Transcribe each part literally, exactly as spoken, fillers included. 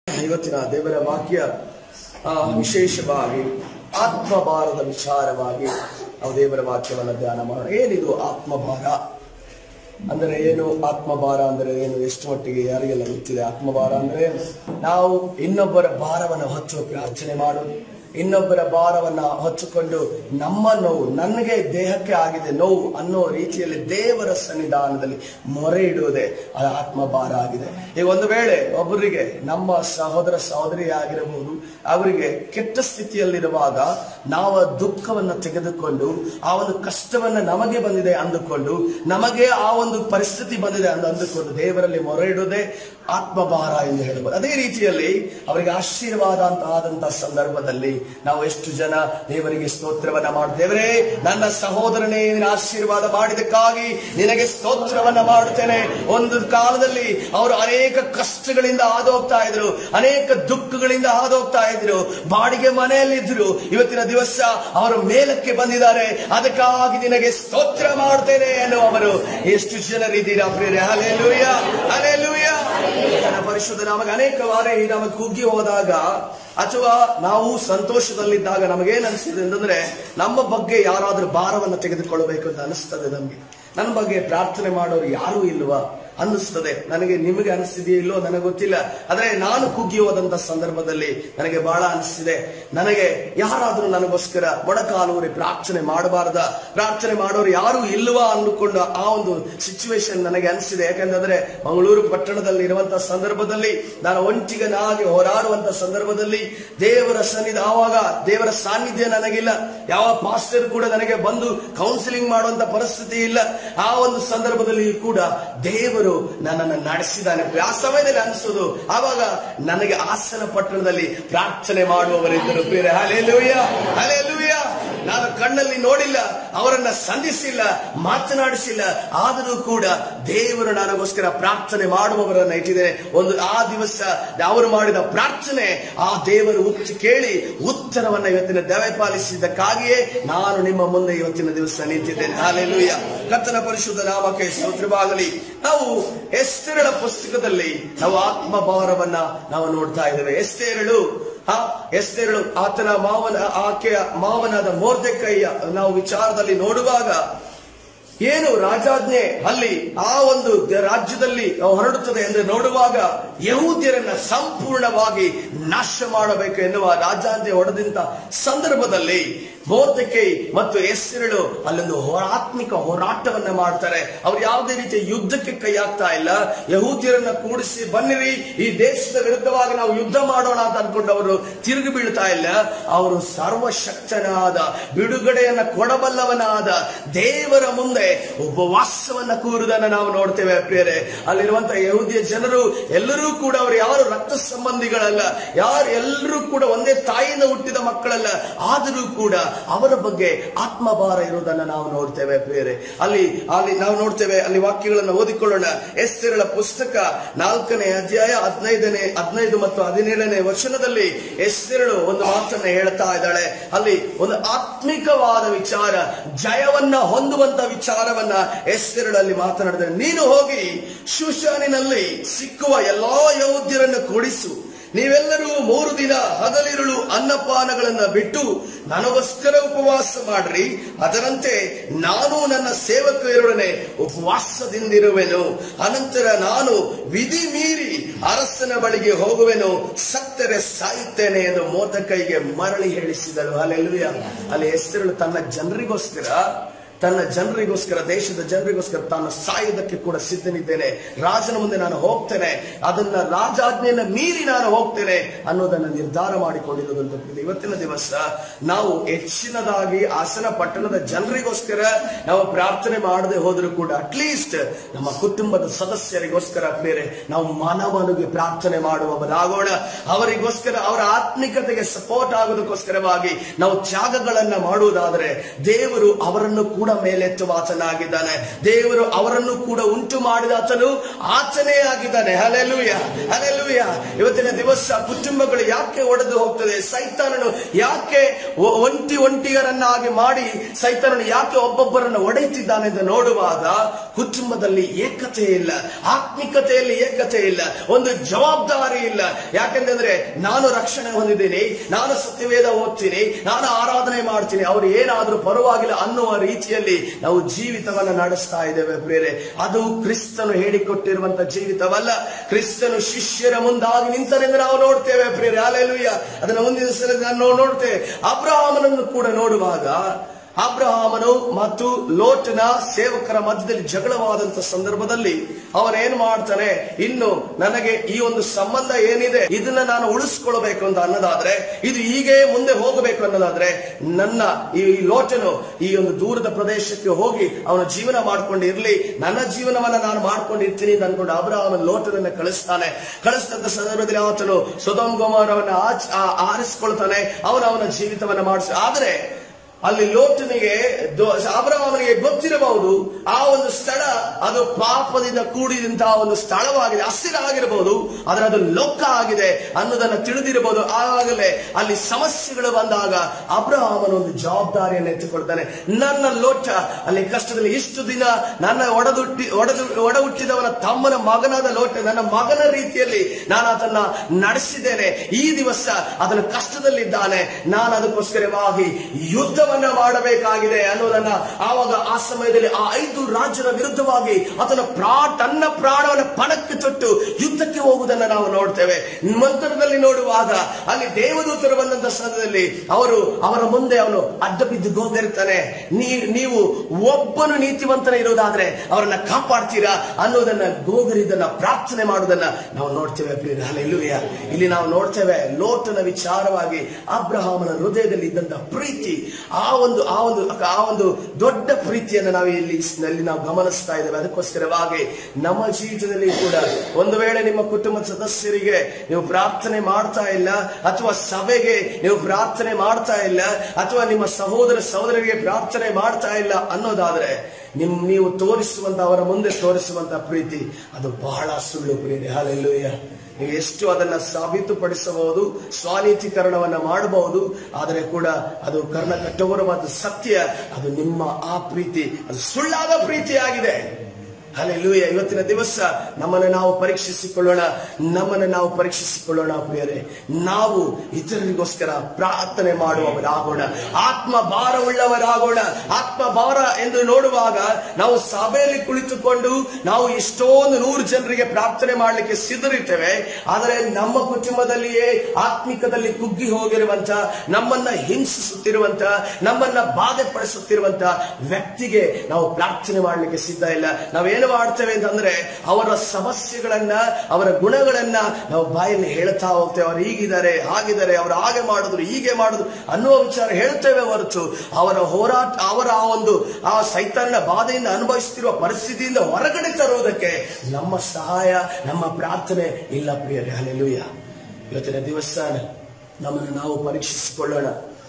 ಇವತ್ತಿನ ದೇವರ ವಾಕ್ಯ ವಿಶೇಷವಾಗಿ ಆತ್ಮಭಾರದ ವಿಚಾರವಾಗಿ ನಾವು ದೇವರ ವಾಕ್ಯವನ್ನು ಧ್ಯಾನ ಮಾಡೋಣ. ಏನಿದು ಆತ್ಮಭಾರ ಅಂದರೆ ಏನು? ಆತ್ಮಭಾರ ಅಂದರೆ ಏನು? ಎಷ್ಟು ಮಟ್ಟಿಗೆ ಯಾರಿಗೆಲ್ಲ ಗೊತ್ತಿದೆ? ಆತ್ಮಭಾರ ಅಂದ್ರೆ ನಾವು ಇನ್ನೊಬ್ಬರ ಭಾರವನ್ನು ಹೊಚ್ಚುವ ಪ್ರಾರ್ಥನೆ ಮಾಡೋದು, ಇನ್ನೊಬ್ಬರ ಭಾರವನ್ನ ಹೊಚ್ಚುಕೊಂಡು ನಮ್ಮ ನೋವು ನನಗೆ ದೇಹಕ್ಕೆ ಆಗಿದೆ ನೋವು ಅನ್ನೋ ರೀತಿಯಲ್ಲಿ ದೇವರ ಸನ್ನಿಧಾನದಲ್ಲಿ ಮೊರೆ ಇಡುವುದೇ ಅದು ಆತ್ಮಭಾರ ಆಗಿದೆ. ಈಗ ಒಂದು ವೇಳೆ ಒಬ್ಬರಿಗೆ ನಮ್ಮ ಸಹೋದರ ಸಹೋದರಿ ಆಗಿರಬಹುದು, ಅವರಿಗೆ ಕೆಟ್ಟ ಸ್ಥಿತಿಯಲ್ಲಿರುವಾಗ ನಾವು ದುಃಖವನ್ನು ತೆಗೆದುಕೊಂಡು ಆ ಒಂದು ಕಷ್ಟವನ್ನ ನಮಗೆ ಬಂದಿದೆ ಅಂದುಕೊಂಡು, ನಮಗೆ ಆ ಒಂದು ಪರಿಸ್ಥಿತಿ ಬಂದಿದೆ ಅಂತ ಅಂದುಕೊಂಡು ದೇವರಲ್ಲಿ ಮೊರೆ ಇಡುವುದೇ ಆತ್ಮಭಾರ ಎಂದು ಹೇಳಬಹುದು. ಅದೇ ರೀತಿಯಲ್ಲಿ ಅವರಿಗೆ ಆಶೀರ್ವಾದ ಅಂತ ಆದಂತಹ ಸಂದರ್ಭದಲ್ಲಿ ನಾವು ಎಷ್ಟು ಜನ ದೇವರಿಗೆ ಸ್ತೋತ್ರವನ್ನ ಮಾಡ್ತೇವೆ. ನನ್ನ ಸಹೋದರನೇ ಆಶೀರ್ವಾದ ಮಾಡಿದಕ್ಕಾಗಿ ನಿನಗೆ ಸ್ತೋತ್ರವನ್ನ ಮಾಡುತ್ತೇನೆ. ಒಂದು ಕಾಲದಲ್ಲಿ ಅವರು ಅನೇಕ ಕಷ್ಟಗಳಿಂದ ಹಾದೋಗ್ತಾ ಇದ್ರು, ಅನೇಕ ದುಃಖಗಳಿಂದ ಹಾದೋಗ್ತಾ ಇದ್ರು, ಬಾಡಿಗೆ ಮನೆಯಲ್ಲಿದ್ರು. ಇವತ್ತಿನ ದಿವಸ ಅವರು ಮೇಲಕ್ಕೆ ಬಂದಿದ್ದಾರೆ, ಅದಕ್ಕಾಗಿ ನಿನಗೆ ಸ್ತೋತ್ರ ಮಾಡ್ತೇನೆ ಎನ್ನುವವರು ಎಷ್ಟು ಜನರಿದ್ದೀರಾ ಪ್ರಿಯರೇ? Hallelujah, hallelujah. ಪರಿಶುದ್ಧ ನಮಗೆ ಅನೇಕ ಬಾರಿ ನಮಗೆ ಕುಗ್ಗಿ ಹೋದಾಗ ಅಥವಾ ನಾವು ಸಂತೋಷದಲ್ಲಿದ್ದಾಗ ನಮಗೇನ್ ಅನಿಸ್ತದೆ ಅಂತಂದ್ರೆ ನಮ್ಮ ಬಗ್ಗೆ ಯಾರಾದ್ರೂ ಭಾರವನ್ನು ತೆಗೆದುಕೊಳ್ಳಬೇಕು ಅಂತ ಅನಿಸ್ತದೆ. ನಮ್ಗೆ ನನ್ನ ಬಗ್ಗೆ ಪ್ರಾರ್ಥನೆ ಮಾಡೋರು ಯಾರೂ ಇಲ್ವಾ ಅನ್ನಿಸ್ತದೆ. ನನಗೆ ನಿಮಗೆ ಅನಿಸ್ತಿದೆಯೋ ಇಲ್ಲೋ ನನಗೆ ಗೊತ್ತಿಲ್ಲ, ಆದ್ರೆ ನಾನು ಕುಗ್ಗಿ ಹೋದಂತ ಸಂದರ್ಭದಲ್ಲಿ ನನಗೆ ಬಹಳ ಅನಿಸ್ತಿದೆ, ನನಗೆ ಯಾರಾದ್ರೂ ನನಗೋಸ್ಕರ ಮೊಣಕಾಲೂರಿ ಪ್ರಾರ್ಥನೆ ಮಾಡಬಾರ್ದ, ಪ್ರಾರ್ಥನೆ ಮಾಡೋರು ಯಾರು ಇಲ್ವಾ ಅಂದುಕೊಂಡು ಆ ಒಂದು ಸಿಚುವೇಶನ್ ನನಗೆ ಅನಿಸಿದೆ. ಯಾಕಂತಂದ್ರೆ ಮಂಗಳೂರು ಪಟ್ಟಣದಲ್ಲಿ ಇರುವಂತಹ ಸಂದರ್ಭದಲ್ಲಿ ನಾನು ಒಂಟಿಗನಾಗಿ ಹೋರಾಡುವಂತ ಸಂದರ್ಭದಲ್ಲಿ ದೇವರ ಸನ್ನಿಧಿ ಆವಾಗ ದೇವರ ಸಾನ್ನಿಧ್ಯ ನನಗಿಲ್ಲ, ಯಾವ ಪಾಸ್ಟರ್ ಕೂಡ ನನಗೆ ಬಂದು ಕೌನ್ಸಿಲಿಂಗ್ ಮಾಡುವಂತ ಪರಿಸ್ಥಿತಿ ಇಲ್ಲ. ಆ ಒಂದು ಸಂದರ್ಭದಲ್ಲಿ ಕೂಡ ದೇವರು ನನ್ನನ್ನು ನಡೆಸಿದ್ದಾನೆ. ಆ ಸಮಯದಲ್ಲಿ ಅನಿಸೋದು ಆವಾಗ ನನಗೆ ಹಾಸನ ಪಟ್ಟಣದಲ್ಲಿ ಪ್ರಾರ್ಥನೆ ಮಾಡುವವರಿದ್ದರು ಪ್ರಿಯರೇ. Hallelujah, hallelujah. ನಾನು ಕಣ್ಣಲ್ಲಿ ನೋಡಿಲ್ಲ, ಅವರನ್ನ ಸಂಧಿಸಿಲ್ಲ, ಮಾತನಾಡಿಸಿಲ್ಲ, ಆದರೂ ಕೂಡ ದೇವರು ನನಗೋಸ್ಕರ ಪ್ರಾರ್ಥನೆ ಮಾಡುವವರನ್ನ ಇಟ್ಟಿದ್ದೇನೆ. ಒಂದು ಆ ದಿವಸ ಅವರು ಮಾಡಿದ ಪ್ರಾರ್ಥನೆ ಆ ದೇವರು ಉಚ್ಚ ಕೇಳಿ ಉತ್ತರವನ್ನ ಇವತ್ತಿನ ದಯಪಾಲಿಸಿದ್ದಕ್ಕಾಗಿಯೇ ನಾನು ನಿಮ್ಮ ಮುಂದೆ ಇವತ್ತಿನ ದಿವಸ ನಿಂತಿದ್ದೇನೆ. ಹಲ್ಲೆಲೂಯಾ. ಕರ್ತನ ಪರಿಶುದ್ಧ ನಾಮಕ್ಕೆ ಸ್ತೋತ್ರವಾಗಲಿ. ನಾವು ಎಸ್ತೇರಳ ಪುಸ್ತಕದಲ್ಲಿ ನಾವು ಆತ್ಮಭಾರವನ್ನ ನಾವು ನೋಡ್ತಾ ಇದ್ದೇವೆ. ಎಸ್ತೇರಳು ಆ ಎಸ್ತೇರಳು ಆತನ ಮಾವನ ಆಕೆಯ ಮಾವನಾದ ಮೊರ್ದೆಕೈಯ ನಾವು ವಿಚಾರದಲ್ಲಿ ನೋಡುವಾಗ ಏನು ರಾಜಾಜ್ಞೆ ಅಲ್ಲಿ ಆ ಒಂದು ರಾಜ್ಯದಲ್ಲಿ ಹೊರಡುತ್ತದೆ ಎಂದು ನೋಡುವಾಗ ಯಹೂದ್ಯರನ್ನ ಸಂಪೂರ್ಣವಾಗಿ ನಾಶ ಮಾಡಬೇಕು ಎನ್ನುವ ರಾಜಾಜ್ಞೆ ಹೊಡೆದಂತ ಸಂದರ್ಭದಲ್ಲಿ ಮೊರ್ದೆಕೈ ಮತ್ತು ಎಸ್ತೇರಳು ಅಲ್ಲೊಂದು ಆತ್ಮಿಕ ಹೋರಾಟವನ್ನ ಮಾಡ್ತಾರೆ. ಅವ್ರು ಯಾವುದೇ ರೀತಿಯ ಯುದ್ಧಕ್ಕೆ ಕೈ ಹಾಕ್ತಾ ಇಲ್ಲ. ಯಹೂದ್ಯರನ್ನ ಕೂಡಿಸಿ ಬನ್ನಿರಿ, ಈ ದೇಶದ ವಿರುದ್ಧವಾಗಿ ನಾವು ಯುದ್ಧ ಮಾಡೋಣ ಅಂತ ಅನ್ಕೊಂಡು ಅವರು ತಿರುಗಿ ಬೀಳ್ತಾ ಇಲ್ಲ. ಅವರು ಸರ್ವಶಕ್ತನಾದ ಬಿಡುಗಡೆಯನ್ನ ಕೊಡಬಲ್ಲವನಾದ ದೇವರ ಮುಂದೆ ಉಪವಾಸವನ್ನ ಕೂರುವುದನ್ನ ನಾವು ನೋಡ್ತೇವೆ ಪ್ರಿಯರೇ. ಅಲ್ಲಿರುವಂತಹ ಯಹೂದ್ಯ ಜನರು ಎಲ್ಲರೂ ಕೂಡ ಅವರು ಯಾರು ರಕ್ತ ಸಂಬಂಧಿಗಳಲ್ಲ, ಯಾರು ಎಲ್ಲರೂ ಕೂಡ ಒಂದೇ ತಾಯಿಯಿಂದ ಹುಟ್ಟಿದ ಮಕ್ಕಳಲ್ಲ, ಆದರೂ ಕೂಡ ಅವರ ಬಗ್ಗೆ ಆತ್ಮಭಾರ ಇರುವುದನ್ನು ನಾವು ನೋಡ್ತೇವೆ ಪ್ರಿಯರೇ. ಅಲ್ಲಿ ಅಲ್ಲಿ ನಾವು ನೋಡ್ತೇವೆ, ಅಲ್ಲಿ ವಾಕ್ಯಗಳನ್ನು ಓದಿಕೊಳ್ಳೋಣ. ಎಸ್ತೇರಳ ಪುಸ್ತಕ ನಾಲ್ಕನೇ ಅಧ್ಯಾಯ ಹದಿನೈದನೇ ಹದಿನೈದು ಮತ್ತು ಹದಿನೇಳನೇ ವಚನದಲ್ಲಿ ಎಸ್ತೇರಳು ಒಂದು ಮಾತನ್ನ ಹೇಳ್ತಾ ಇದ್ದಾಳೆ. ಅಲ್ಲಿ ಒಂದು ಆತ್ಮಿಕವಾದ ವಿಚಾರ, ಜಯವನ್ನ ಹೊಂದುವಂತ ವಿಚಾರವನ್ನ ಎಸ್ತೇರಳಲ್ಲಿ ಮಾತನಾಡಿದರೆ, ನೀನು ಹೋಗಿ ಶೂಷಾನಿನಲ್ಲಿ ಸಿಕ್ಕುವ ಎಲ್ಲಾ ಯಹೂದ್ಯರನ್ನು ಕೂಡಿಸು, ನೀವೆಲ್ಲರೂ ಮೂರು ದಿನ ಹಗಲಿರುಳು ಅನ್ನಪಾನಗಳನ್ನ ಬಿಟ್ಟು ನನಗೋಸ್ಕರ ಉಪವಾಸ ಮಾಡ್ರಿ, ಅದರಂತೆ ನಾನು ನನ್ನ ಸೇವಕರೊಡನೆ ಉಪವಾಸದಿಂದಿರುವೆನು. ಅನಂತರ ನಾನು ವಿಧಿ ಮೀರಿ ಅರಸನ ಬಳಿಗೆ ಹೋಗುವೆನು, ಸತ್ತರೆ ಸಾಯುತ್ತೇನೆ ಎಂದು ಮೊರ್ದೆಕೈಗೆ ಮರಳಿ ಹೇಳಿಸಿದಳು. ಹಲ್ಲೆಲೂಯಾ. ಅಲ್ಲಿ ಎಸ್ತೇರಳು ತನ್ನ ಜನರಿಗೋಸ್ಕರ ತನ್ನ ಜನರಿಗೋಸ್ಕರ ದೇಶದ ಜನರಿಗೋಸ್ಕರ ತಾನು ಸಾಯುವುದಕ್ಕೆ ಕೂಡ ಸಿದ್ಧನಿದ್ದೇನೆ, ರಾಜನ ಮುಂದೆ ನಾನು ಹೋಗ್ತೇನೆ, ಅದನ್ನ ರಾಜಾಜ್ಞೆಯನ್ನು ಮೀರಿ ನಾನು ಹೋಗ್ತೇನೆ ಅನ್ನೋದನ್ನ ನಿರ್ಧಾರ ಮಾಡಿಕೊಂಡಿರೋದಂತ. ಇವತ್ತಿನ ದಿವಸ ನಾವು ಹೆಚ್ಚಿನದಾಗಿ ಹಾಸನ ಪಟ್ಟಣದ ಜನರಿಗೋಸ್ಕರ ನಾವು ಪ್ರಾರ್ಥನೆ ಮಾಡದೆ ಹೋದರೂ ಕೂಡ ಅಟ್ಲೀಸ್ಟ್ ನಮ್ಮ ಕುಟುಂಬದ ಸದಸ್ಯರಿಗೋಸ್ಕರ ಬೇರೆ ನಾವು ಮನವನಿಗೆ ಪ್ರಾರ್ಥನೆ ಮಾಡುವವರಾಗೋಣ. ಅವರಿಗೋಸ್ಕರ ಅವರ ಆತ್ಮಿಕತೆಗೆ ಸಪೋರ್ಟ್ ಆಗೋದಕ್ಕೋಸ್ಕರವಾಗಿ ನಾವು ತ್ಯಾಗಗಳನ್ನ ಮಾಡುವುದಾದರೆ ದೇವರು ಅವರನ್ನು ಕೂಡ ಕೂಡ ಮೇಲೆತ್ತುವ ಆತನಾಗಿದ್ದಾನೆ. ದೇವರು ಅವರನ್ನು ಕೂಡ ಉಂಟು ಮಾಡಿದ ಆತನು ಆತನೇ ಆಗಿದ್ದಾನೆ. Hallelujah, hallelujah. ಇವತ್ತಿನ ದಿವಸ ಕುಟುಂಬಗಳು ಯಾಕೆ ಒಡೆದು ಹೋಗ್ತದೆ? ಸೈತಾನನು ಯಾಕೆ ಒಂಟಿ ಒಂಟಿಗರನ್ನಾಗಿ ಮಾಡಿ ಸೈತಾನನು ಯಾಕೆ ಒಬ್ಬೊಬ್ಬರನ್ನು ಒಡೆಯುತ್ತಿದ್ದಾನೆ ಎಂದು ನೋಡುವಾಗ ಕುಟುಂಬದಲ್ಲಿ ಏಕತೆ ಇಲ್ಲ, ಆತ್ಮಿಕತೆಯಲ್ಲಿ ಏಕತೆ ಇಲ್ಲ, ಒಂದು ಜವಾಬ್ದಾರಿ ಇಲ್ಲ. ಯಾಕೆಂದ್ರೆ ನಾನು ರಕ್ಷಣೆ ಹೊಂದಿದ್ದೀನಿ, ನಾನು ಸತ್ಯವೇದ ಓದ್ತೀನಿ, ನಾನು ಆರಾಧನೆ ಮಾಡ್ತೀನಿ, ಅವ್ರು ಏನಾದ್ರೂ ಪರವಾಗಿಲ್ಲ ಅನ್ನುವ ರೀತಿಯಲ್ಲಿ ನಾವು ಜೀವಿತವನ್ನ ನಡೆಸ್ತಾ ಇದ್ದೇವೆ ಪ್ರಿಯರೇ. ಅದು ಕ್ರಿಸ್ತನು ಹೇಳಿಕೊಟ್ಟಿರುವಂತ ಜೀವಿತವಲ್ಲ. ಕ್ರಿಸ್ತನು ಶಿಷ್ಯರ ಮುಂದಾಗಿ ನಿಂತನೆಂದು ನಾವು ನೋಡ್ತೇವೆ ಪ್ರಿಯರೇ. ಹಲ್ಲೆಲೂಯ. ಅದನ್ನ ಮುಂದಿನ ಸಲ ನಾವು ನೋಡ್ತೇವೆ. ಅಬ್ರಹಾಮನನ್ನು ಕೂಡ ನೋಡುವಾಗ ಅಬ್ರಹಾಮನು ಮತ್ತು ಲೋಟನ ಸೇವಕರ ಮಧ್ಯದಲ್ಲಿ ಜಗಳವಾದಂತ ಸಂದರ್ಭದಲ್ಲಿ ಅವನೇನ್ ಮಾಡ್ತಾನೆ, ಇನ್ನು ನನಗೆ ಈ ಒಂದು ಸಂಬಂಧ ಏನಿದೆ ಇದನ್ನ ನಾನು ಉಳಿಸ್ಕೊಳ್ಬೇಕು ಅಂತ ಅನ್ನೋದಾದ್ರೆ, ಇದು ಹೀಗೆ ಮುಂದೆ ಹೋಗಬೇಕು ಅನ್ನೋದಾದ್ರೆ ನನ್ನ ಈ ಲೋಟನು ಈ ಒಂದು ದೂರದ ಪ್ರದೇಶಕ್ಕೆ ಹೋಗಿ ಅವನ ಜೀವನ ಮಾಡ್ಕೊಂಡು ಇರ್ಲಿ, ನನ್ನ ಜೀವನವನ್ನ ನಾನು ಮಾಡ್ಕೊಂಡಿರ್ತೀನಿ ಅಂತ ಅನ್ಕೊಂಡು ಅಬ್ರಹಾಮನ ಲೋಟನನ್ನ ಕಳಿಸ್ತಾನೆ. ಕಳಿಸಿದಂತ ಸಂದರ್ಭದಲ್ಲಿ ಆತನು ಸೊದೋಮ್ ಗೊಮೋರವನ್ನ ಆರಿಸ್ಕೊಳ್ತಾನೆ, ಅವನ ಅವನ ಜೀವಿತವನ್ನ ಮಾಡಿಸ. ಆದ್ರೆ ಅಲ್ಲಿ ಲೋಟನಿಗೆ ಅಬ್ರಹಾಮನಿಗೆ ಗೊತ್ತಿರಬಹುದು ಆ ಒಂದು ಸ್ಥಳ ಅದು ಪಾಪದಿಂದ ಕೂಡಿದಂತಹ ಒಂದು ಸ್ಥಳವಾಗಿದೆ, ಹಸಿರಾಗಿರಬಹುದು, ಆದ್ರೆ ಅದು ಲೋಕ ಆಗಿದೆ ಅನ್ನೋದನ್ನ ತಿಳಿದಿರಬಹುದು. ಆವಾಗಲೇ ಅಲ್ಲಿ ಸಮಸ್ಯೆಗಳು ಬಂದಾಗ ಅಬ್ರಹಾಮನ ಒಂದು ಜವಾಬ್ದಾರಿಯನ್ನು ಎತ್ತಿಕೊಳ್ತಾನೆ. ನನ್ನ ಲೋಟ ಅಲ್ಲಿ ಕಷ್ಟದಲ್ಲಿ ಇಷ್ಟು ದಿನ ನನ್ನ ಒಡದುಟ್ಟಿ ಒಡೆದು ಒಡ ಹುಟ್ಟಿದವನ ತಮ್ಮನ ಮಗನಾದ ಲೋಟ ನನ್ನ ಮಗನ ರೀತಿಯಲ್ಲಿ ನಾನು ಅದನ್ನ ನಡೆಸಿದ್ದೇನೆ. ಈ ದಿವಸ ಅದನ್ನ ಕಷ್ಟದಲ್ಲಿದ್ದಾನೆ, ನಾನು ಅದಕ್ಕೋಸ್ಕರವಾಗಿ ಯುದ್ಧ ಮಾಡಬೇಕಾಗಿದೆ ಅನ್ನೋದನ್ನ ಆವಾಗ ಆ ಸಮಯದಲ್ಲಿ ಆ ಐದು ರಾಜ್ಯರ ವಿರುದ್ಧವಾಗಿ ಆತನ ಪ್ರಾ ತನ್ನ ಪ್ರಾಣವನ್ನು ಪಣಕ್ಕೆ ತೊಟ್ಟು ಯುದ್ಧಕ್ಕೆ ಹೋಗುವುದನ್ನು ನಾವು ನೋಡ್ತೇವೆ. ಮಂತ್ರದಲ್ಲಿ ನೋಡುವಾಗ ಅಲ್ಲಿ ದೇವದೂತರು ಬಂದಂತ ಸಮಯದಲ್ಲಿ ಅವರು ಅವರ ಮುಂದೆ ಅವನು ಅಡ್ಡ ಬಿದ್ದು ಗೋಗರಿತಾನೆ, ನೀವು ಒಬ್ಬನು ನೀತಿವಂತನ ಇರೋದಾದ್ರೆ ಅವರನ್ನ ಕಾಪಾಡ್ತೀರಾ ಅನ್ನೋದನ್ನ ಗೋಗರಿದನ್ನ ಪ್ರಾರ್ಥನೆ ಮಾಡುವುದನ್ನ ನಾವು ನೋಡ್ತೇವೆ ಪ್ರಿಯರೇ. ಹಲ್ಲೆಲೂಯ. ಇಲ್ಲಿ ನಾವು ನೋಡ್ತೇವೆ ಲೋಟನ ವಿಚಾರವಾಗಿ ಅಬ್ರಹಾಮನ ಹೃದಯದಲ್ಲಿ ಇದ್ದಂತ ಪ್ರೀತಿ, ಆ ಒಂದು ಆ ಒಂದು ಆ ಒಂದು ದೊಡ್ಡ ಪ್ರೀತಿಯನ್ನು ನಾವು ಇಲ್ಲಿ ನಾವು ಗಮನಿಸ್ತಾ ಇದ್ದೇವೆ. ಅದಕ್ಕೋಸ್ಕರವಾಗಿ ನಮ್ಮ ಜೀವಿತದಲ್ಲಿ ಕೂಡ ಒಂದು ವೇಳೆ ನಿಮ್ಮ ಕುಟುಂಬದ ಸದಸ್ಯರಿಗೆ ನೀವು ಪ್ರಾರ್ಥನೆ ಮಾಡ್ತಾ ಇಲ್ಲ, ಅಥವಾ ಸಭೆಗೆ ನೀವು ಪ್ರಾರ್ಥನೆ ಮಾಡ್ತಾ ಇಲ್ಲ, ಅಥವಾ ನಿಮ್ಮ ಸಹೋದರ ಸಹೋದರಿಗೆ ಪ್ರಾರ್ಥನೆ ಮಾಡ್ತಾ ಇಲ್ಲ ಅನ್ನೋದಾದ್ರೆ ನಿಮ್ ನೀವು ತೋರಿಸುವಂತ ಅವರ ಮುಂದೆ ತೋರಿಸುವಂತ ಪ್ರೀತಿ ಅದು ಬಹಳ ಸುಳ್ಳು ಪ್ರಿಯರೇ. ಹಲ್ಲೆಲೂಯ. ನೀವು ಎಷ್ಟು ಅದನ್ನ ಸಾಬೀತುಪಡಿಸಬಹುದು, ಸ್ವಾನೀತೀಕರಣವನ್ನ ಮಾಡಬಹುದು, ಆದರೆ ಕೂಡ ಅದು ಕರ್ಣ ಕಠೋರವಾದ ಸತ್ಯ, ಅದು ನಿಮ್ಮ ಆ ಪ್ರೀತಿ ಅದು ಸುಳ್ಳಾದ ಪ್ರೀತಿಯಾಗಿದೆ. ಹಲ್ಲೆಲೂಯ. ಇವತ್ತಿನ ದಿವಸ ನಮ್ಮನ್ನು ನಾವು ಪರೀಕ್ಷಿಸಿಕೊಳ್ಳೋಣ, ನಮ್ಮನ್ನು ನಾವು ಪರೀಕ್ಷಿಸಿಕೊಳ್ಳೋಣ ಪ್ರಿಯರೇ. ನಾವು ಇತರರಿಗೋಸ್ಕರ ಪ್ರಾರ್ಥನೆ ಮಾಡುವವರಾಗೋಣ, ಆತ್ಮ ಭಾರವುಳ್ಳವರಾಗೋಣ. ಆತ್ಮ ಭಾರ ಎಂದು ನೋಡುವಾಗ ನಾವು ಸಭೆಯಲ್ಲಿ ಕುಳಿತುಕೊಂಡು ನಾವು ಎಷ್ಟೊಂದು ನೂರು ಜನರಿಗೆ ಪ್ರಾರ್ಥನೆ ಮಾಡಲಿಕ್ಕೆ ಸಿದ್ಧರಿರ್ತೇವೆ, ಆದರೆ ನಮ್ಮ ಕುಟುಂಬದಲ್ಲಿಯೇ ಆತ್ಮಿಕದಲ್ಲಿ ಕುಗ್ಗಿ ಹೋಗಿರುವಂತ, ನಮ್ಮನ್ನ ಹಿಂಸಿಸುತ್ತಿರುವಂತ, ನಮ್ಮನ್ನ ಬಾಧೆ ಪಡಿಸುತ್ತಿರುವಂತ ವ್ಯಕ್ತಿಗೆ ನಾವು ಪ್ರಾರ್ಥನೆ ಮಾಡಲಿಕ್ಕೆ ಸಿದ್ಧ ಇಲ್ಲ. ನಾವೇನು ಮಾಡ್ತೇವೆ ಅಂತಂದ್ರೆ ಅವರ ಸಮಸ್ಯೆಗಳನ್ನ ಅವರ ಗುಣಗಳನ್ನ ನಾವು ಬಾಯಲ್ಲಿ ಹೇಳ್ತಾ ಹೋಗ್ತೇವೆ. ಅವ್ರು ಹೀಗಿದ್ದಾರೆ, ಹಾಗಿದ್ದಾರೆ, ಅವರು ಹಾಗೆ ಮಾಡಿದ್ರು, ಹೀಗೆ ಮಾಡಿದ್ರು ಅನ್ನುವ ವಿಚಾರ ಹೇಳ್ತೇವೆ ಹೊರತು ಅವರ ಹೋರಾಟ ಅವರ ಆ ಒಂದು ಆ ಸೈತಾನನ ಬಾಧೆಯಿಂದ ಅನುಭವಿಸುತ್ತಿರುವ ಪರಿಸ್ಥಿತಿಯಿಂದ ಹೊರಗಡೆ ತರುವುದಕ್ಕೆ ನಮ್ಮ ಸಹಾಯ, ನಮ್ಮ ಪ್ರಾರ್ಥನೆ ಇಲ್ಲ ಪ್ರಿಯರೇ. ಹಲ್ಲೆಲೂಯ. ಇವತ್ತಿನ ದಿವಸ ನಮ್ಮನ್ನು ನಾವು ಪರೀಕ್ಷಿಸಿಕೊಳ್ಳೋಣ.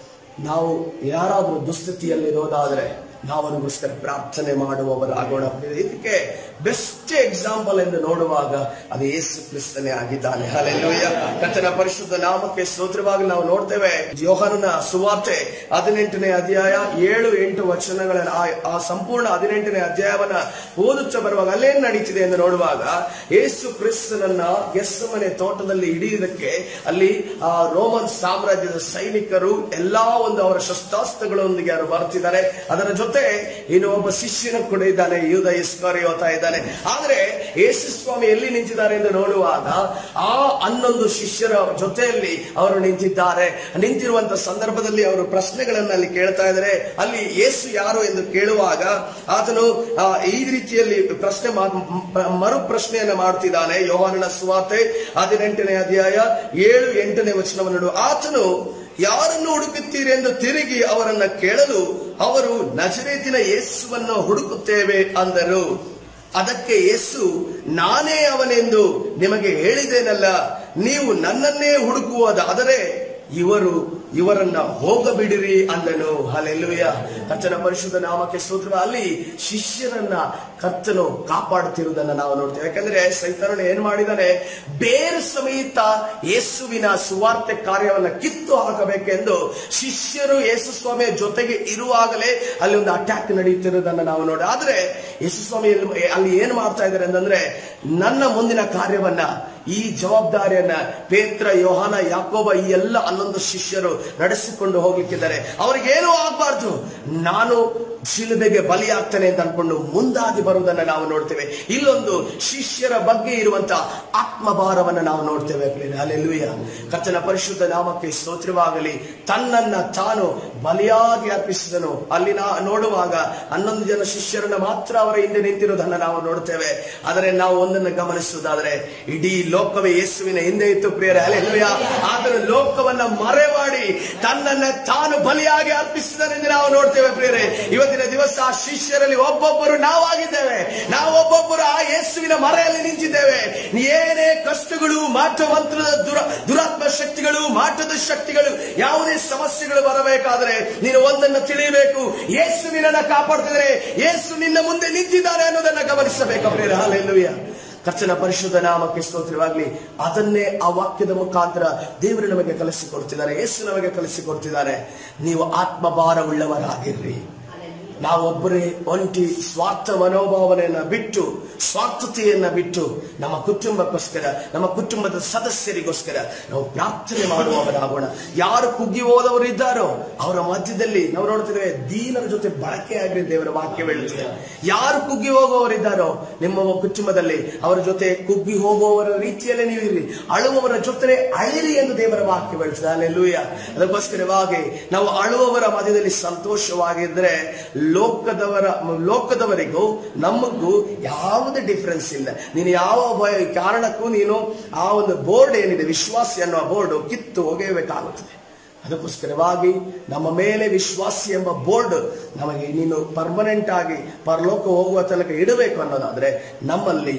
ನಾವು ಯಾರಾದ್ರೂ ದುಸ್ಥಿತಿಯಲ್ಲಿರೋದಾದ್ರೆ ನಾವು ಅವನಿಗೋಸ್ಕರ ಪ್ರಾರ್ಥನೆ ಮಾಡುವವರಾಗೋಣ. ಇದಕ್ಕೆ ಬೆಸ್ಟ್ ಎಕ್ಸಾಂಪಲ್ ಎಂದು ನೋಡುವಾಗ ಅದು ಯೇಸು ಕ್ರಿಸ್ತನೇ ಆಗಿದ್ದಾನೆ. ಹಲ್ಲೆಲೂಯ. ಕರ್ತನ ಪರಿಶುದ್ಧ ನಾಮಕ್ಕೆ ಸ್ತೋತ್ರವಾಗಿ ನಾವು ನೋಡ್ತೇವೆ. ಯೋಹಾನನ ಸುವಾರ್ತೆ ಹದಿನೆಂಟನೇ ಅಧ್ಯಾಯ ಏಳು ಎಂಟು ವಚನಗಳ ಆ ಸಂಪೂರ್ಣ ಹದಿನೆಂಟನೇ ಅಧ್ಯಾಯವನ್ನ ಓದುತ್ತಾ ಬರುವಾಗ ಅಲ್ಲೇನ್ ನಡೀತಿದೆ ಎಂದು ನೋಡುವಾಗ, ಯೇಸು ಕ್ರಿಸ್ತನನ್ನ ಗೆತ್ಸೆಮನೆ ತೋಟದಲ್ಲಿ ಹಿಡಿಯುವುದಕ್ಕೆ ಅಲ್ಲಿ ಆ ರೋಮನ್ ಸಾಮ್ರಾಜ್ಯದ ಸೈನಿಕರು ಎಲ್ಲಾ ಒಂದು ಅವರ ಶಸ್ತ್ರಾಸ್ತ್ರಗಳೊಂದಿಗೆ ಅವರು ಬರ್ತಿದ್ದಾರೆ. ಅದರ ಜೊತೆ ಇನ್ನು ಒಬ್ಬ ಶಿಷ್ಯನ ಕೂಡ ಇದ್ದಾನೆ, ಯೂದ ಇಸ್ಕರಿಯೋತ ಇದ್ದಾನೆ. ಆದ್ರೆ ಯೇಸು ಸ್ವಾಮಿ ಎಲ್ಲಿ ನಿಂತಿದ್ದಾರೆ ಎಂದು ನೋಡುವಾಗ ಆ ಹನ್ನೊಂದು ಶಿಷ್ಯರ ಜೊತೆಯಲ್ಲಿ ಅವರು ನಿಂತಿದ್ದಾರೆ. ನಿಂತಿರುವಂತ ಸಂದರ್ಭದಲ್ಲಿ ಅವರು ಪ್ರಶ್ನೆಗಳನ್ನ ಅಲ್ಲಿ ಕೇಳ್ತಾ ಇದ್ದಾರೆ. ಅಲ್ಲಿ ಯೇಸು ಯಾರು ಎಂದು ಕೇಳುವಾಗ ಆತನು ಈ ರೀತಿಯಲ್ಲಿ ಪ್ರಶ್ನೆ ಮರು ಪ್ರಶ್ನೆಯನ್ನ ಮಾಡ್ತಿದ್ದಾನೆ. ಯೋಹಾನನ ಸುವಾರ್ತೆ ಹದಿನೆಂಟನೇ ಅಧ್ಯಾಯ ಏಳು ಎಂಟನೇ ವಚನವನ್ನು ನೋಡು. ಆತನು ಯಾರನ್ನು ಹುಡುಕುತ್ತೀರಿ ಎಂದು ತಿರುಗಿ ಅವರನ್ನ ಕೇಳಲು ಅವರು ನಜರೇತಿನ ಯೇಸುವನ್ನು ಹುಡುಕುತ್ತೇವೆ ಅಂದರು. ಅದಕ್ಕೆ ಯೇಸು, ನಾನೇ ಅವನೆಂದು ನಿಮಗೆ ಹೇಳಿದ್ದೇನಲ್ಲ, ನೀವು ನನ್ನನ್ನೇ ಹುಡುಕುವುದಾದರೆ ಇವರು ಇವರನ್ನ ಹೋಗಬಿಡಿರಿ ಅಂದನು. ಹಲ್ಲೆಲೂಯ. ಕರ್ತನ ಪರಿಶುದ್ಧ ನಾಮಕ್ಕೆ ಸ್ತೋತ್ರ. ಅಲ್ಲಿ ಶಿಷ್ಯರನ್ನ ಕರ್ತನು ಕಾಪಾಡುತ್ತಿರುವುದನ್ನು ನಾವು ನೋಡ್ತೇವೆ. ಯಾಕಂದ್ರೆ ಸೈತಾನನು ಏನ್ ಮಾಡಿದಾನೆ, ಬೇರು ಸಮೇತ ಯೇಸುವಿನ ಸುವಾರ್ತೆ ಕಾರ್ಯವನ್ನ ಕಿತ್ತು ಹಾಕಬೇಕೆಂದು ಶಿಷ್ಯರು ಯೇಸು ಸ್ವಾಮಿಯ ಜೊತೆಗೆ ಇರುವಾಗಲೇ ಅಲ್ಲಿ ಒಂದು ಅಟ್ಯಾಕ್ ನಡೆಯುತ್ತಿರುವುದನ್ನು ನಾವು ನೋಡಿ. ಆದ್ರೆ ಯೇಸು ಸ್ವಾಮಿ ಅಲ್ಲಿ ಏನ್ ಮಾಡ್ತಾ ಇದ್ದಾರೆ ಅಂತಂದ್ರೆ, ನನ್ನ ಮುಂದಿನ ಕಾರ್ಯವನ್ನ, ಈ ಜವಾಬ್ದಾರಿಯನ್ನ ಪೇತ್ರ, ಯೋಹಾನ, ಯಾಕೋಬ ಈ ಎಲ್ಲ ಹನ್ನೊಂದು ಶಿಷ್ಯರು ನಡೆಸಿಕೊಂಡು ಹೋಗ್ಲಿಕ್ಕಿದ್ದಾರೆ. ಅವ್ರಿಗೇನೂ ಆಗ್ಬಾರ್ದು, ನಾನು ಶಿಲುಬೆಗೆ ಬಲಿಯಾಗ್ತಾನೆ ಅಂತ ಅನ್ಕೊಂಡು ಮುಂದಾಗಿ ಬರುವುದನ್ನು ನಾವು ನೋಡ್ತೇವೆ. ಇಲ್ಲೊಂದು ಶಿಷ್ಯರ ಬಗ್ಗೆ ಇರುವಂತ ಆತ್ಮಭಾರವನ್ನು ನಾವು ನೋಡ್ತೇವೆ. ಹಲ್ಲೆಲೂಯ. ಕರ್ತನ ಪರಿಶುದ್ಧ ನಾಮಕ್ಕೆ ಸ್ತೋತ್ರವಾಗಲಿ. ತನ್ನನ್ನ ತಾನು ಬಲಿಯಾಗಿ ಅರ್ಪಿಸಿದನು. ಅಲ್ಲಿ ನಾ ನೋಡುವಾಗ ಹನ್ನೊಂದು ಜನ ಶಿಷ್ಯರನ್ನ ಮಾತ್ರ ಅವರ ಹಿಂದೆ ನಿಂತಿರುವುದನ್ನು ನಾವು ನೋಡ್ತೇವೆ. ಆದರೆ ನಾವು ಒಂದನ್ನು ಗಮನಿಸುವುದಾದ್ರೆ, ಇಡೀ ಲೋಕವೇ ಯೇಸುವಿನ ಹಿಂದೆ ಇತ್ತು ಪ್ರಿಯರೇ. ಹಲ್ಲೆಲೂಯ. ಆದರೆ ಲೋಕವನ್ನ ಮರೆಮಾಡಿ ತನ್ನನ್ನ ತಾನು ಬಲಿಯಾಗಿ ಅರ್ಪಿಸಿದನೆಂದು ನಾವು ನೋಡ್ತೇವೆ ಪ್ರಿಯರೇ. ಇವತ್ತಿನ ದಿವಸ ಆ ಶಿಷ್ಯರಲ್ಲಿ ಒಬ್ಬೊಬ್ಬರು ನಾವಾಗಿದ್ದೇವೆ. ನಾವೊಬ್ಬೊಬ್ಬರು ಆ ಯೇಸುವಿನ ಮರೆಯಲ್ಲಿ ನಿಂತಿದ್ದೇವೆ. ಏನೇ ಕಷ್ಟಗಳು, ಮಾಟ ಮಂತ್ರದ ದುರ ದುರಾತ್ಮ ಶಕ್ತಿಗಳು, ಮಾಟದ ಶಕ್ತಿಗಳು, ಯಾವುದೇ ಸಮಸ್ಯೆಗಳು ಬರಬೇಕಾದ್ರೆ ನೀನು ಒಂದನ್ನು ತಿಳಿಯಬೇಕು, ಯೇಸು ನಿನ್ನನ್ನು ಕಾಪಾಡ್ತಿದ್ರೆ, ಯೇಸು ನಿನ್ನ ಮುಂದೆ ನಿಂತಿದ್ದಾನೆ ಅನ್ನೋದನ್ನ ಗಮನಿಸಬೇಕು ಪ್ರಿಯರೇ. ಹಲ್ಲೆಲೂಯ. ಕರ್ತನ ಪರಿಶುದ್ಧ ನಾಮಕ್ಕೆ ಸ್ತೋತ್ರವಾಗಲಿ. ಅದನ್ನೇ ಆ ವಾಕ್ಯದ ಮುಖಾಂತರ ದೇವರು ನಮಗೆ ಕಲಿಸಿಕೊಡ್ತಿದ್ದಾರೆ, ಯೇಸು ನಮಗೆ ಕಲಿಸಿಕೊಡ್ತಿದ್ದಾರೆ. ನೀವು ಆತ್ಮಭಾರವುಳ್ಳವರಾಗಿರ್ರಿ. ನಾವೊಬ್ಬರೇ ಒಂಟಿ ಸ್ವಾರ್ಥ ಮನೋಭಾವನೆಯನ್ನ ಬಿಟ್ಟು, ಸ್ವಾರ್ಥತೆಯನ್ನ ಬಿಟ್ಟು ನಮ್ಮ ಕುಟುಂಬಕ್ಕೋಸ್ಕರ, ನಮ್ಮ ಕುಟುಂಬದ ಸದಸ್ಯರಿಗೋಸ್ಕರ ನಾವು ಪ್ರಾರ್ಥನೆ ಮಾಡುವವರಾಗೋಣ. ಯಾರು ಕುಗ್ಗಿ ಹೋದವರು ಇದ್ದಾರೋ ಅವರ ಮಧ್ಯದಲ್ಲಿ ನಾವು ನೋಡ್ತಿದ್ದೇವೆ, ದೀನರ ಜೊತೆ ಬಳಕೆಯಾಗಿ ದೇವರ ವಾಕ್ಯ ಹೇಳುತ್ತದೆ. ಯಾರು ಕುಗ್ಗಿ ಹೋಗುವವರಿದ್ದಾರೋ ನಿಮ್ಮ ಕುಟುಂಬದಲ್ಲಿ ಅವರ ಜೊತೆ ಕುಗ್ಗಿ ಹೋಗುವವರ ರೀತಿಯಲ್ಲೇ ನೀವು ಇರಿ, ಅಳುವವರ ಜೊತೆ ಅಳಿರಿ ಎಂದು ದೇವರ ವಾಕ್ಯ ಹೇಳುತ್ತದೆ. ಹಲ್ಲೆಲೂಯ. ಅದಕ್ಕೋಸ್ಕರವಾಗಿ ನಾವು ಅಳುವವರ ಮಧ್ಯದಲ್ಲಿ ಸಂತೋಷವಾಗಿದ್ರೆ ಲೋಕದವರ ಲೋಕದವರಿಗೂ ನಮಗೂ ಯಾವುದೇ ಡಿಫರೆನ್ಸ್ ಇಲ್ಲ. ನೀನು ಯಾವ ಕಾರಣಕ್ಕೂ ನೀನು ಆ ಒಂದು ಬೋರ್ಡ್ ಏನಿದೆ, ವಿಶ್ವಾಸಿ ಅನ್ನುವ ಬೋರ್ಡ್ ಕಿತ್ತು ಒಗೆಯಬೇಕಾಗುತ್ತದೆ. ಅದಕ್ಕೋಸ್ಕರವಾಗಿ ನಮ್ಮ ಮೇಲೆ ವಿಶ್ವಾಸಿ ಎಂಬ ಬೋರ್ಡ್ ನಮಗೆ ನೀನು ಪರ್ಮನೆಂಟ್ ಆಗಿ ಪರಲೋಕ ಹೋಗುವ ತನಕ ಇಡಬೇಕು ಅನ್ನೋದಾದ್ರೆ ನಮ್ಮಲ್ಲಿ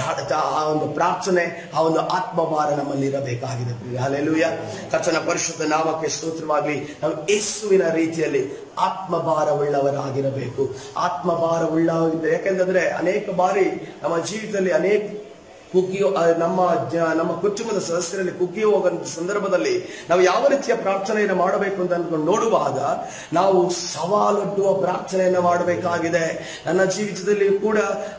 ಆ ಒಂದು ಪ್ರಾರ್ಥನೆ, ಆ ಒಂದು ಆತ್ಮಭಾರ ನಮ್ಮಲ್ಲಿ ಇರಬೇಕಾಗಿದೆ. ಹಲ್ಲೆಲೂಯ. ಕರ್ತನ ಪರಿಶುದ್ಧ ನಾಮಕ್ಕೆ ಸ್ತೋತ್ರವಾಗಲಿ. ನಾವು ಯೇಸುವಿನ ರೀತಿಯಲ್ಲಿ ಆತ್ಮಭಾರವುಳ್ಳವರಾಗಿರಬೇಕು. ಆತ್ಮಭಾರವುಳ್ಳವರಿದ್ದರೆ, ಯಾಕೆಂದ್ರೆ ಅನೇಕ ಬಾರಿ ನಮ್ಮ ಜೀವಿತದಲ್ಲಿ ಅನೇಕ ಕುಗ್ಗಿಯೋ ನಮ್ಮ ನಮ್ಮ ಕುಟುಂಬದ ಸದಸ್ಯರಲ್ಲಿ ಕುಗ್ಗಿ ಹೋಗುವಂತ ಸಂದರ್ಭದಲ್ಲಿ ನಾವು ಯಾವ ರೀತಿಯ ಪ್ರಾರ್ಥನೆಯನ್ನು ಮಾಡಬೇಕು ಅಂತ ಅನ್ಕೊಂಡು ನೋಡುವಾಗ ನಾವು ಸವಾಲೊಡ್ಡುವ ಪ್ರಾರ್ಥನೆಯನ್ನು ಮಾಡಬೇಕಾಗಿದೆ. ನನ್ನ ಜೀವಿತದಲ್ಲಿ ಕೂಡ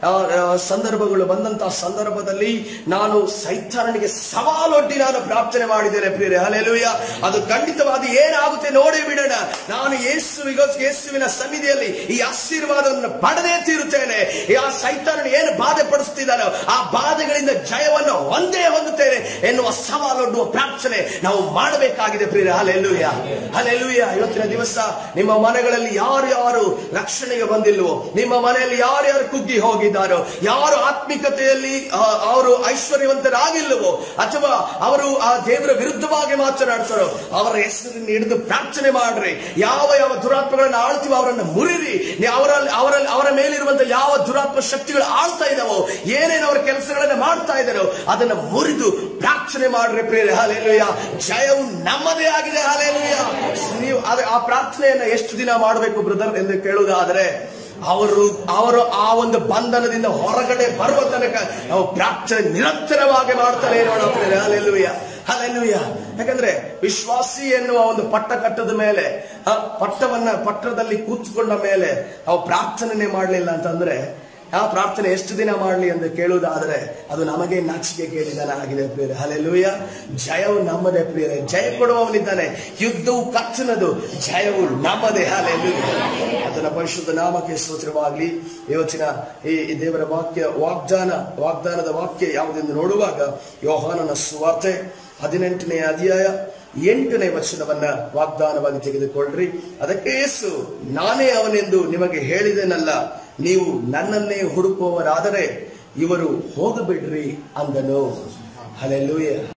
ಸಂದರ್ಭಗಳು ಬಂದಂತಹ ಸಂದರ್ಭದಲ್ಲಿ ನಾನು ಸೈತಾನನಿಗೆ ಸವಾಲೊಡ್ಡಿ ನಾನು ಪ್ರಾರ್ಥನೆ ಮಾಡಿದ್ದೇನೆ ಪ್ರಿಯರೇ. ಹಲ್ಲೆಲೂಯ. ಅದು ಖಂಡಿತವಾಗಿ ಏನಾಗುತ್ತೆ ನೋಡಿ ಬಿಡೋಣ. ನಾನು ಯೇಸುವಿಗ ಯೇಸುವಿನ ಸನ್ನಿಧಿಯಲ್ಲಿ ಈ ಆಶೀರ್ವಾದವನ್ನು ಪಡೆದೇ ತೀರುತ್ತೇನೆ. ಆ ಸೈತಾನನು ಏನು ಬಾಧೆ ಪಡಿಸ್ತಿದ್ದಾನೋ ಆ ಬಾಧೆಗಳಿಂದ ಜಯವನ್ನು ಒಂದೇ ಹೊಂದುತ್ತೇನೆ ಎನ್ನುವ ಸವಾಲೊಡ್ಡುವ ಪ್ರಾರ್ಥನೆ ನಾವು ಮಾಡಬೇಕಾಗಿದೆ ಪ್ರಿಯರೇ. ಹಲ್ಲೆಲೂಯ. ಹಲ್ಲೆಲೂಯ. ಇವತ್ತಿನ ದಿವಸ ನಿಮ್ಮ ಮನೆಗಳಲ್ಲಿ ಯಾರು ಯಾರು ರಕ್ಷಣೆಗೆ ಬಂದಿಲ್ವೋ, ನಿಮ್ಮ ಮನೆಯಲ್ಲಿ ಯಾರ್ಯಾರು ಕುಗ್ಗಿ ಹೋಗಿದ್ದಾರೋ, ಯಾರು ಆತ್ಮಿಕತೆಯಲ್ಲಿ ಅವರು ಐಶ್ವರ್ಯವಂತರಾಗಿಲ್ಲವೋ, ಅಥವಾ ಅವರು ಆ ದೇವರ ವಿರುದ್ಧವಾಗಿ ಮಾತನಾಡ್ತಾರೋ ಅವರ ಹೆಸರನ್ನು ಹಿಡಿದು ಪ್ರಾರ್ಥನೆ ಮಾಡ್ರಿ. ಯಾವ ಯಾವ ದುರಾತ್ಮಗಳನ್ನು ಆಳ್ತೀವೋ ಅವರನ್ನು ಮುರಿರಿ. ಅವರಲ್ಲಿ ಅವರಲ್ಲಿ ಅವರ ಮೇಲಿರುವಂತಹ ಯಾವ ದುರಾತ್ಮ ಶಕ್ತಿಗಳು ಆಳ್ತಾ ಇದಾವೋ, ಏನೇನು ಅವರ ಕೆಲಸಗಳನ್ನು ಮಾಡ್ತಾ ಇದ್ದಾರೋ ಅದನ್ನು ಮುರಿದು ಪ್ರಾರ್ಥನೆ ಮಾಡ್ರಿ ಪ್ರಿಯರೇ. ಹಲ್ಲೆಲೂಯ. ಜಯವು ನಮ್ಮದೇ ಆಗಿದೆ. ಹಲ್ಲೆಲೂಯ. ನೀವು ಆ ಪ್ರಾರ್ಥನೆಯನ್ನ ಎಷ್ಟು ದಿನ ಮಾಡಬೇಕು ಬ್ರದರ್ ಎಂದು ಕೇಳುವುದಾದರೆ, ಅವರು ಅವರು ಆ ಒಂದು ಬಂಧನದಿಂದ ಹೊರಗಡೆ ಬರುವ ತನಕ ನಾವು ಪ್ರಾರ್ಥನೆ ನಿರಂತರವಾಗಿ ಮಾಡ್ತಾನೆ ಇರೋಣ ಪ್ರಿಯರೇ. ಹಲ್ಲೆಲೂಯ. ಹಲ್ಲೆಲೂಯ. ಯಾಕಂದ್ರೆ ವಿಶ್ವಾಸಿ ಎನ್ನುವ ಒಂದು ಪಟ್ಟ ಕಟ್ಟದ ಮೇಲೆ, ಆ ಪಟ್ಟವನ್ನ ಪಟ್ಟದಲ್ಲಿ ಕೂತ್ಕೊಂಡ ಮೇಲೆ ನಾವು ಪ್ರಾರ್ಥನೆ ಮಾಡಲಿಲ್ಲ ಅಂತಂದ್ರೆ ಆ ಪ್ರಾರ್ಥನೆ ಎಷ್ಟು ದಿನ ಮಾಡಲಿ ಎಂದು ಕೇಳುವುದಾದರೆ ಅದು ನಮಗೆ ನಾಚಿಕೆ ಕೇಳಿದನ ಆಗಿದೆ ಪ್ರಿಯರೇ. ಹಲ್ಲೆಲೂಯ. ಜಯವು ನಮ್ಮದೇ ಪ್ರಿಯರೇ. ಜಯ ಕೊಡುವವನಿದ್ದಾನೆ. ಯುದ್ಧವು ಕರ್ತನದು, ಜಯವು ನಮ್ಮದೇ. ಹಲ್ಲೆಲೂಯ. ಅದನ್ನ ಪರಿಶುದ್ಧ ನಾಮಕ್ಕೆ ಸ್ತೋತ್ರವಾಗಲಿ. ಇವತ್ತಿನ ಈ ದೇವರ ವಾಕ್ಯ ವಾಗ್ದಾನ ವಾಗ್ದಾನದ ವಾಕ್ಯ ಯಾವುದೆಂದು ನೋಡುವಾಗ ಯೋಹಾನನ ಸುವಾರ್ತೆ ಹದಿನೆಂಟನೇ ಅಧ್ಯಾಯ ಎಂಟನೇ ವಚನವನ್ನ ವಾಗ್ದಾನವಾಗಿ ತೆಗೆದುಕೊಳ್ಳ್ರಿ. ಅದಕ್ಕೆ ಯೇಸು, ನಾನೇ ಅವನೆಂದು ನಿಮಗೆ ಹೇಳಿದೆನಲ್ಲ, ನೀವು ನನ್ನನ್ನೇ ಹುಡುಕುವವರಾದರೆ ಇವರು ಹೋಗಬಿಡ್ರಿ ಅಂದನು. ಹಲ್ಲೆಲೂಯ.